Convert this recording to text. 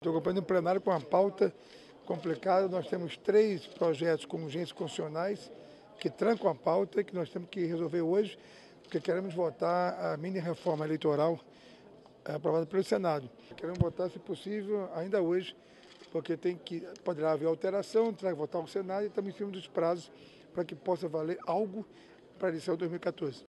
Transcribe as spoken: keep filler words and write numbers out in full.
Estou acompanhando o plenário com uma pauta complicada. Nós temos três projetos com urgências constitucionais que trancam a pauta e que nós temos que resolver hoje, porque queremos votar a mini-reforma eleitoral aprovada pelo Senado. Queremos votar, se possível, ainda hoje, porque tem que, poderá haver alteração, terá que votar o Senado e estamos em cima dos prazos para que possa valer algo para a eleição de dois mil e quatorze.